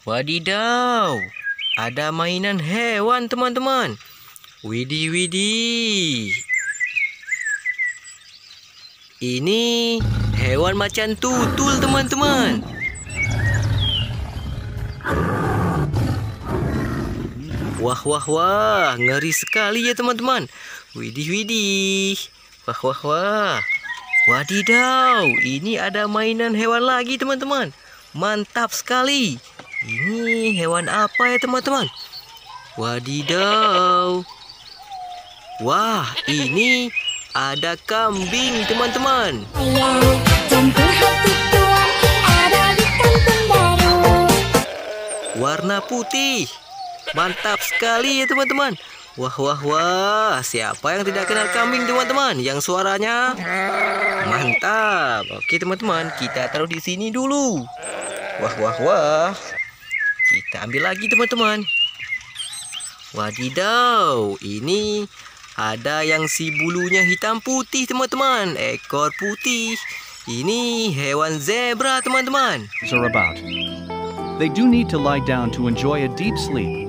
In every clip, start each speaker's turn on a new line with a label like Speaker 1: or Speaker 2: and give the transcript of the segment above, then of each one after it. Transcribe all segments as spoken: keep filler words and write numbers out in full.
Speaker 1: Wadidaw, ada mainan hewan teman-teman. Widih widih. Ini hewan macan tutul teman-teman. Wah wah wah, ngeri sekali ya teman-teman. Widih widih. Wah wah wah. Wadidaw, ini ada mainan hewan lagi teman-teman. Mantap sekali. Ini hewan apa ya teman-teman? Wadidaw. Wah, ini ada kambing teman-teman. Warna putih. Mantap sekali ya teman-teman. Wah wah wah, siapa yang tidak kenal kambing teman-teman? Yang suaranya mantap. Oke teman-teman, kita taruh di sini dulu. Wah wah wah. Kita ambil lagi teman-teman. Wadidaw, ini ada yang si bulunya hitam putih teman-teman. Ekor putih. Ini hewan zebra teman-teman.
Speaker 2: Are about. They do need to lie down to enjoy a deep sleep.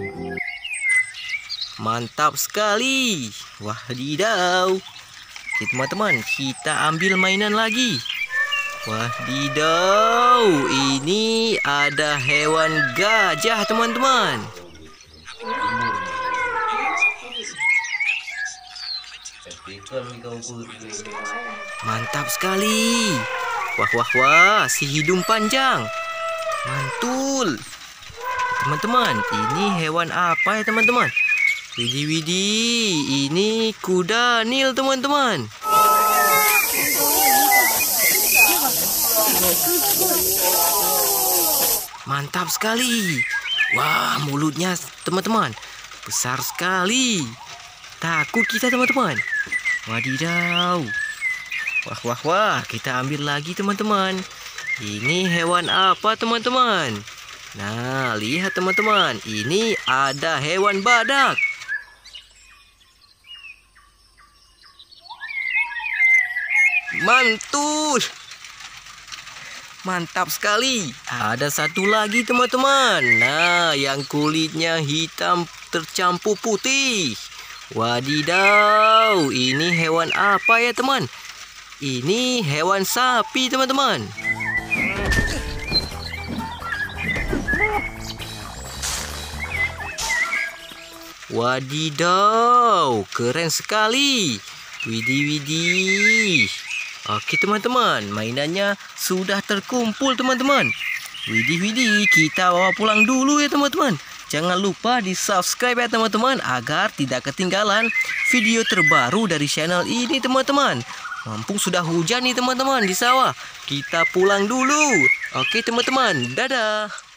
Speaker 1: Mantap sekali. Wadidaw. Oke teman-teman, kita ambil mainan lagi. Wadidaw, ini ada hewan gajah teman-teman. Mantap sekali. Wah wah wah, si hidung panjang. Mantul. Teman-teman, ini hewan apa ya teman-teman? Widih widih, ini kuda Nil teman-teman. Mantap sekali. Wah, mulutnya teman-teman besar sekali. Takut kita teman-teman. Wadidaw. Wah wah wah, kita ambil lagi teman-teman. Ini hewan apa teman-teman? Nah, lihat teman-teman, ini ada hewan badak. Mantul. Mantap sekali. Ada satu lagi teman-teman. Nah, yang kulitnya hitam tercampur putih. Wadidaw, ini hewan apa ya teman? Ini hewan sapi teman-teman. Wadidaw, keren sekali. Widih widih. Oke teman-teman, mainannya sudah terkumpul teman-teman. Widih widih, kita bawa pulang dulu ya teman-teman. Jangan lupa di subscribe ya teman-teman, agar tidak ketinggalan video terbaru dari channel ini teman-teman. Mumpung sudah hujan nih teman-teman di sawah, kita pulang dulu. Oke teman-teman, dadah.